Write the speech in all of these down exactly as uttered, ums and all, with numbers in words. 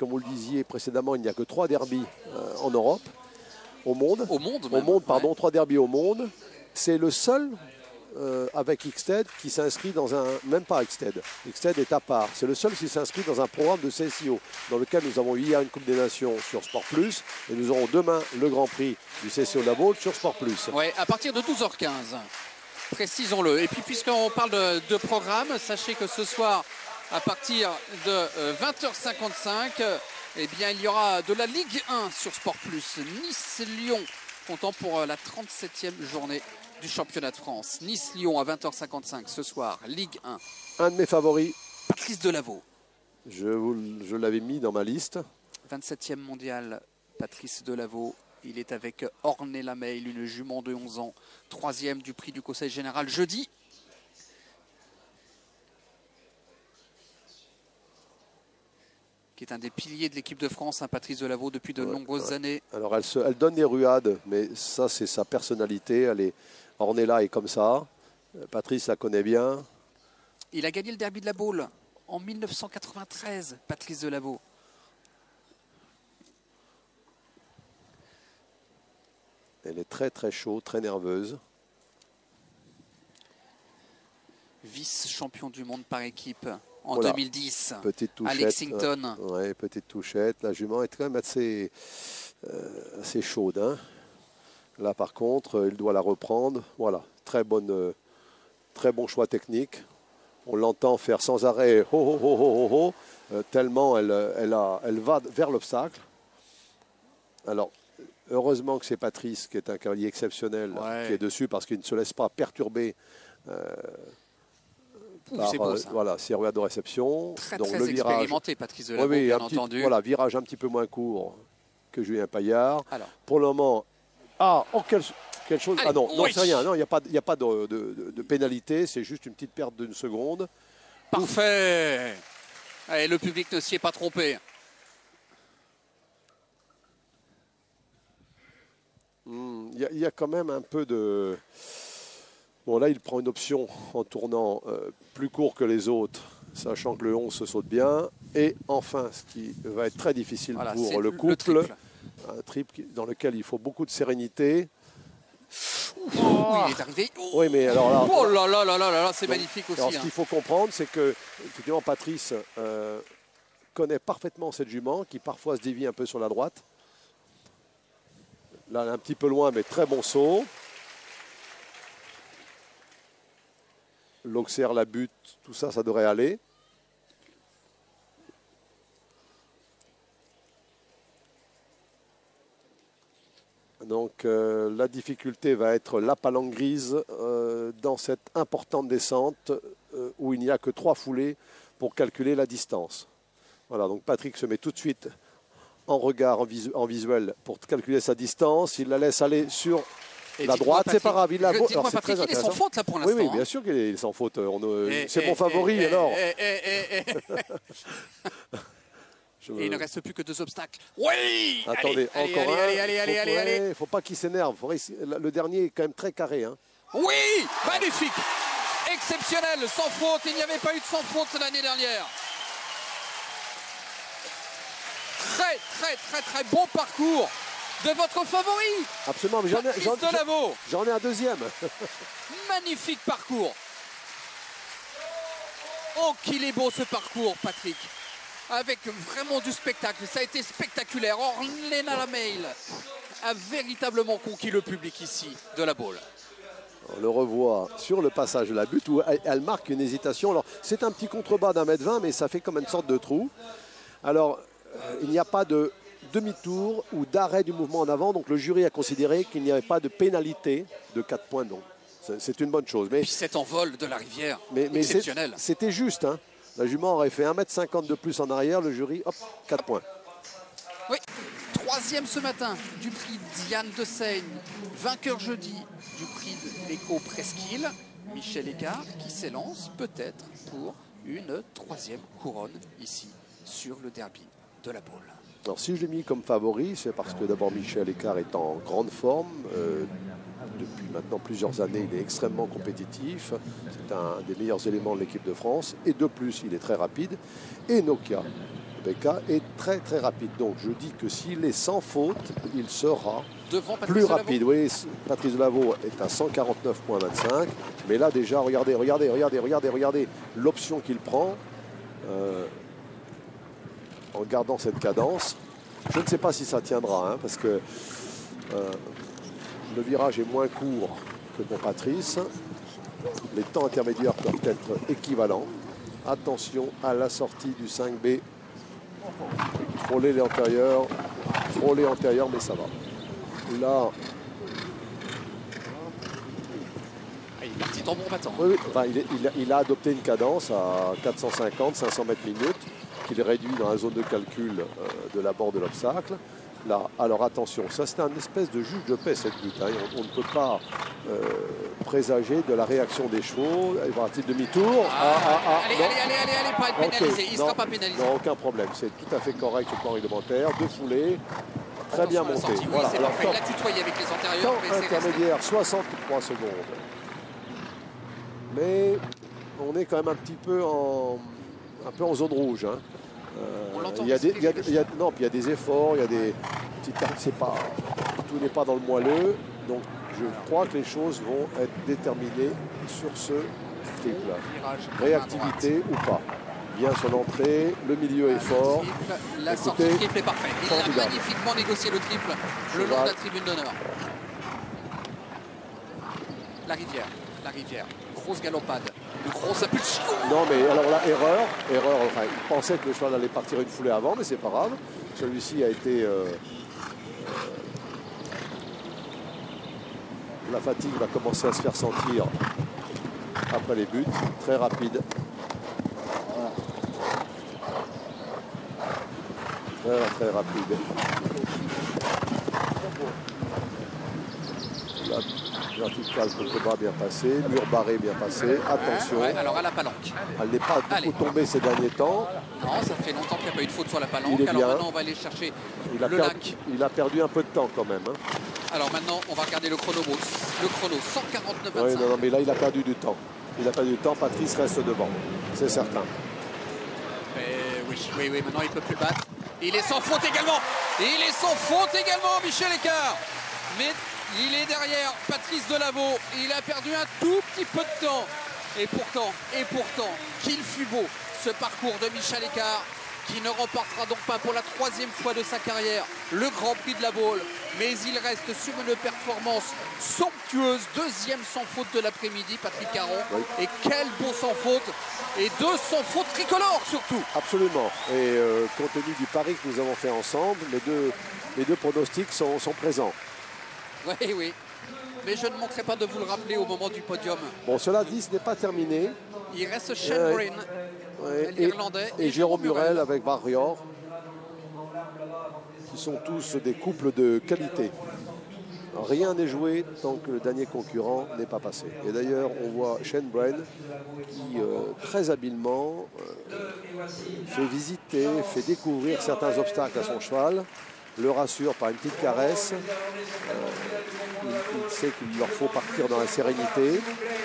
comme vous le disiez précédemment, il n'y a que trois derbies euh, en Europe, au monde. Au monde, Au monde, pardon, ouais. trois derbies au monde. C'est le seul euh, avec Xted qui s'inscrit dans un... Même pas Xted. Xted est à part. C'est le seul qui s'inscrit dans un programme de C S I O, dans lequel nous avons eu hier une Coupe des Nations sur Sport Plus, et nous aurons demain le Grand Prix du C S I O de la Baule sur Sport Plus. Oui, à partir de douze heures quinze. Précisons-le. Et puis, puisqu'on parle de, de programme, sachez que ce soir, à partir de euh, vingt heures cinquante-cinq, eh bien, il y aura de la Ligue un sur Sport Plus. Nice-Lyon, comptant pour euh, la trente-septième journée du championnat de France. Nice-Lyon à vingt heures cinquante-cinq ce soir, Ligue un. Un de mes favoris. Patrice Delaveau. Je, vous, je l'avais mis dans ma liste. vingt-septième mondial, Patrice Delaveau. Il est avec Ornella Meil, une jument de onze ans, troisième du prix du Conseil Général jeudi. Qui est un des piliers de l'équipe de France, hein, Patrice Delaveau, depuis de ouais, nombreuses ouais. années. Alors elle, se, elle donne des ruades, mais ça c'est sa personnalité. Elle est, Ornella est comme ça. Patrice la connaît bien. Il a gagné le derby de la Baule en mille neuf cent quatre-vingt-treize, Patrice Delaveau. Elle est très très chaude, très nerveuse. Vice-champion du monde par équipe en voilà. deux mille dix petite touchette, à Lexington. Euh, ouais, petite touchette. La jument est quand même assez, euh, assez chaude. Hein. Là par contre, il doit la reprendre. Voilà, très, bonne, euh, très bon choix technique. On l'entend faire sans arrêt ho ho ho ho ho, ho euh, tellement elle, elle, a, elle va vers l'obstacle. Alors, heureusement que c'est Patrice qui est un cavalier exceptionnel ouais. qui est dessus parce qu'il ne se laisse pas perturber euh, Ouh, par beau, euh, voilà, ses ruades de réception. Très, donc très le virage, expérimenté, Patrice Delaveau, oui, oui, bien petit, entendu. Voilà, virage un petit peu moins court que Julien Paillard. Alors. Pour le moment, ah, oh, quelle, quelle chose. Allez, ah non, oui. non c'est rien. Non, il n'y a pas, y a pas de, de, de, de pénalité. C'est juste une petite perte d'une seconde. Parfait. Allez, le public ne s'y est pas trompé. Il mmh, y, y a quand même un peu de... Bon, là, il prend une option en tournant euh, plus court que les autres, sachant que le onze se saute bien. Et enfin, ce qui va être très difficile voilà, pour le couple, le triple. Un triple dans lequel il faut beaucoup de sérénité. Ouh, oh. Il est arrivé. Oh. Oui, mais alors là... Oh là là là là là, là c'est magnifique aussi. Alors, ce hein. qu'il faut comprendre, c'est que, effectivement, Patrice euh, connaît parfaitement cette jument, qui parfois se dévie un peu sur la droite. Là, un petit peu loin, mais très bon saut. L'Auxerre, la butte, tout ça, ça devrait aller. Donc, euh, la difficulté va être la palanque grise euh, dans cette importante descente euh, où il n'y a que trois foulées pour calculer la distance. Voilà, donc Patrick se met tout de suite en regard, en, visu en visuel pour calculer sa distance. Il la laisse aller sur et la droite, c'est pas grave. Il, la... Alors, Patrick, il est sans faute là pour l'instant. Oui, oui, bien sûr qu'il est sans faute. Euh, c'est mon favori et, alors. Et, et, et, Je... Et il ne reste plus que deux obstacles. Oui. Attendez, allez, encore allez, un. Allez, allez, allez, allez, Il ne faut pas qu'il s'énerve. Le dernier est quand même très carré. Hein. Oui, magnifique. Exceptionnel, sans faute. Il n'y avait pas eu de sans faute l'année dernière. Très, très, très, très bon parcours de votre favori. Absolument, mais j'en ai, j'en ai un deuxième. Magnifique parcours. Oh, qu'il est beau ce parcours, Patrick. Avec vraiment du spectacle. Ça a été spectaculaire. Ornella Meil a véritablement conquis le public ici de la Baule. On le revoit sur le passage de la butte où elle, elle marque une hésitation. Alors, c'est un petit contrebas d'un mètre vingt, mais ça fait comme une sorte de trou. Alors, euh, il n'y a pas de demi-tour ou d'arrêt du mouvement en avant. Donc, le jury a considéré qu'il n'y avait pas de pénalité de quatre points. Donc, c'est une bonne chose. Mais, et puis cet envol de la rivière, mais, mais exceptionnel. C'était juste, hein. La jument aurait fait un mètre cinquante de plus en arrière, le jury, hop, quatre points. Oui, troisième ce matin du prix Diane de Seigne, vainqueur jeudi du prix de l'Éco Presqu'île, Michel Écart qui s'élance peut-être pour une troisième couronne ici sur le derby de la Baule. Alors si je l'ai mis comme favori, c'est parce que d'abord Michel Écart est en grande forme. Euh, Depuis maintenant plusieurs années, il est extrêmement compétitif. C'est un des meilleurs éléments de l'équipe de France. Et de plus, il est très rapide. Et Nokia, Becca est très très rapide. Donc je dis que s'il est sans faute, il sera devant plus rapide. Oui, Patrice Delaveau est à cent quarante-neuf virgule vingt-cinq. Mais là déjà, regardez, regardez, regardez, regardez, regardez l'option qu'il prend euh, en gardant cette cadence. Je ne sais pas si ça tiendra, hein, parce que euh, le virage est moins court que pour Patrice. Les temps intermédiaires peuvent être équivalents. Attention à la sortie du cinq B. Frôler l'antérieur, frôler antérieur, mais ça va. Là, il est parti tambour battant. Oui, oui. Enfin, il, est, il, a, il a adopté une cadence à quatre cent cinquante, cinq cents mètres minute, qu'il réduit dans la zone de calcul euh, de l'abord de l'obstacle. Là, alors attention, ça c'est un espèce de juge de paix cette butte. Hein. On, on ne peut pas euh, présager de la réaction des chevaux. Il va t demi-tour. Ah, ah, ah, allez, allez, allez, allez, allez, pas être pénalisé. Il ne sera pas pénalisé. Non, aucun problème. C'est tout à fait correct au plan réglementaire. Deux foulées. Très bien monté. Oui, voilà. Alors, parfait. Il a tutoyé avec les antérieurs. Temps intermédiaire, soixante-trois secondes. Mais on est quand même un petit peu en, un peu en zone rouge. Hein. Euh, il y a des, il y a, il y a, non, puis il y a des efforts, il y a des c'est pas, tout n'est pas dans le moelleux, donc je crois que les choses vont être déterminées sur ce triple. Réactivité ou pas. Bien son entrée, le milieu est fort. La sortie de triple est parfaite. Il formidable. a magnifiquement négocié le triple le long de la tribune d'honneur. La rivière, la rivière, grosse galopade. Une grosse impulsion. Non, mais alors là, erreur. erreur enfin, il pensait que le cheval allait partir une foulée avant, mais c'est pas grave. Celui-ci a été... Euh, euh, la fatigue va commencer à se faire sentir après les buts. Très rapide. Très, très rapide. Là, vertical contre bas bien passé, mur barré bien passé, attention. Ouais, ouais, alors à la palanque. Elle n'est pas beaucoup Allez. tombée ces derniers temps. Non, ça fait longtemps qu'il n'y a pas eu de faute sur la palanque. Il est alors bien. maintenant on va aller chercher il a le perdu, lac. Il a perdu un peu de temps quand même. Hein. Alors maintenant on va regarder le chrono. Le chrono cent quarante-neuf vingt-cinq. Oui, non, non, mais là il a perdu du temps. Il a perdu du temps, Patrice reste devant, c'est certain. Mais oui, oui, oui, maintenant il ne peut plus battre. Il est sans faute également. Il est sans faute également, Michel Écart. Mais il est derrière Patrice Delaveau. Il a perdu un tout petit peu de temps. Et pourtant, et pourtant, qu'il fut beau ce parcours de Michel Écart, qui ne remportera donc pas pour la troisième fois de sa carrière le Grand Prix de la Baule. Mais il reste sur une performance somptueuse. Deuxième sans faute de l'après-midi, Patrick Caron. Oui. Et quel beau sans faute. Et deux sans faute tricolores surtout. Absolument. Et euh, compte tenu du pari que nous avons fait ensemble, les deux, les deux pronostics sont, sont présents. Oui, oui. Mais je ne manquerai pas de vous le rappeler au moment du podium. Bon, cela dit, ce n'est pas terminé. Il reste Shane Breen, ouais, l'Irlandais. Et, et, et Jérôme Murel avec Warrior, qui sont tous des couples de qualité. Rien n'est joué tant que le dernier concurrent n'est pas passé. Et d'ailleurs, on voit Shane Breen qui, euh, très habilement, euh, fait visiter, fait découvrir certains obstacles à son cheval, le rassure par une petite caresse. Euh, il, il sait qu'il leur faut partir dans la sérénité.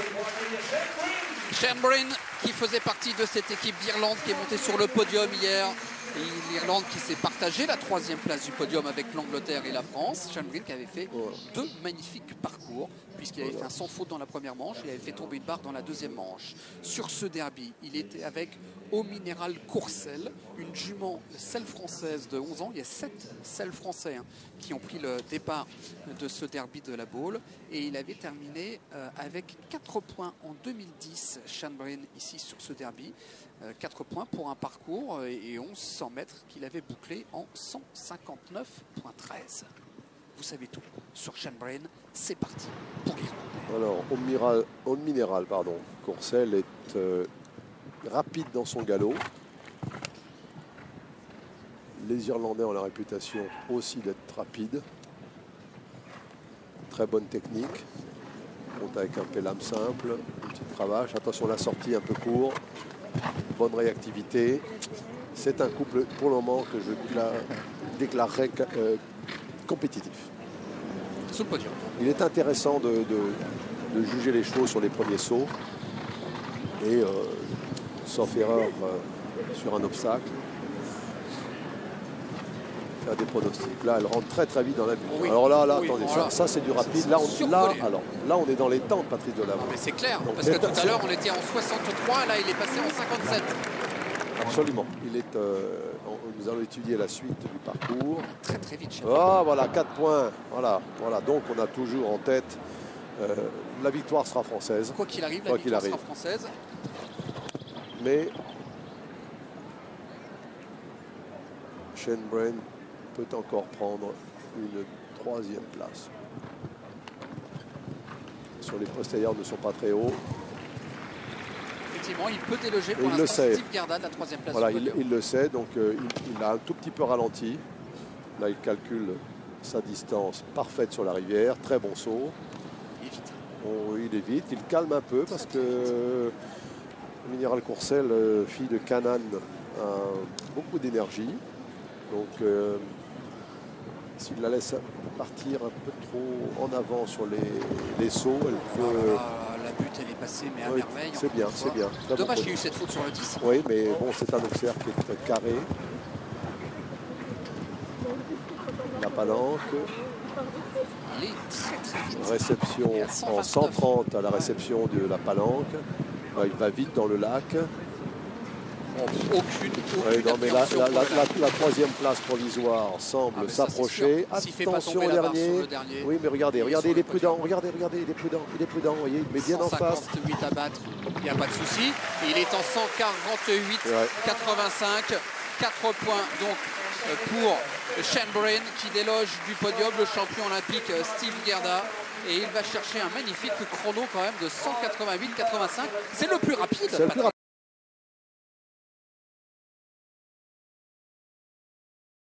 Shane Breen qui faisait partie de cette équipe d'Irlande qui est montée sur le podium hier. L'Irlande qui s'est partagée la troisième place du podium avec l'Angleterre et la France. Shane Breen qui avait fait voilà. deux magnifiques parcours puisqu'il avait voilà. fait un sans faute dans la première manche et avait fait tomber une barre dans la deuxième manche. Sur ce derby, il était avec Au Minéral Courcelles, une jument selle française de onze ans. Il y a sept selles français hein, qui ont pris le départ de ce derby de la Baule et il avait terminé euh, avec quatre points en deux mille dix, Shane Breen ici sur ce derby. Euh, quatre points pour un parcours et onze cents mètres qu'il avait bouclé en cent cinquante-neuf virgule treize. Vous savez tout sur Shane Breen, c'est parti pour l'Irlandais. Alors, au, minéral, au minéral, pardon, Courcelles est euh, rapide dans son galop. Les Irlandais ont la réputation aussi d'être rapides. Très bonne technique. Monte avec un pélame simple, une petite cravache. Attention, la sortie un peu court. Bonne réactivité. C'est un couple pour le moment que je déclarerais euh, compétitif. Sous le podium. Il est intéressant de, de, de juger les chevaux sur les premiers sauts. Et euh, sauf erreur euh, sur un obstacle. faire des pronostics. Là, elle rentre très très vite dans la bulle. Oui. Alors là, là, Oui, attendez, voilà. ça, ça c'est du rapide. Là on, là, alors, là, on est dans les temps de Patrice Delahaut. Mais c'est clair, Donc, parce que tout à c'est- l'heure, on était en soixante-trois, là, il est passé en cinquante-sept. Absolument. Il est, euh, on- nous allons étudier la suite du parcours. Très très vite. Ah, voilà, quatre points. Voilà, voilà. Donc, on a toujours en tête, euh, la victoire sera française. Quoi qu'il arrive, la Quoi qu'il victoire sera arrive. française. Mais Shane Brain peut encore prendre une troisième place. Sur les postérieurs ne sont pas très hauts. Effectivement, il peut déloger pour Et il le l'instant sait. Steve Gerda de la troisième place. Voilà, du il, podium. il le sait, donc euh, il, il a un tout petit peu ralenti. Là, il calcule sa distance parfaite sur la rivière. Très bon saut. Il est vite. Bon, il est vite, il calme un peu parce que euh, Minéral Courcelles, euh, fille de Canaan, a beaucoup d'énergie. Donc, euh, s'il la laisse partir un peu trop en avant sur les, les sauts, elle Oh peut. là là, la butte, elle est passée, mais à Oui, merveille. c'est encore bien, une c'est fois. bien. Très bon Dommage qu'il y ait eu produit. cette faute sur le dix. Oui, mais bon, c'est un observe qui est carré. La palanque, Il est très très vite. réception Et à en cent vingt-neuf. cent trente à la réception de la palanque. Là, il va vite dans le lac. Bon, aucune, aucune Ouais, non, mais la, appréhension la- pour la- le lac. la- la troisième place provisoire Ah, semble mais ça, c'est s'approcher. sûr. S'il fait pas Attention tomber au la barre sur dernier. le dernier. Oui, mais regardez, il est regardez, sur il est le prudent. podium. Regardez, regardez, il est prudent. Il est prudent. Vous voyez, il met bien en cent face. cinquante-huit à battre, il n'y a pas de souci. Et il est en cent quarante-huit Ouais. quatre-vingt-cinq. quatre points donc euh, pour Shane Brain qui déloge du podium le champion olympique euh, Steve Gerda. Et il va chercher un magnifique chrono quand même de cent quatre-vingt-huit quatre-vingt-cinq. C'est le plus rapide. C'est le plus Patrick.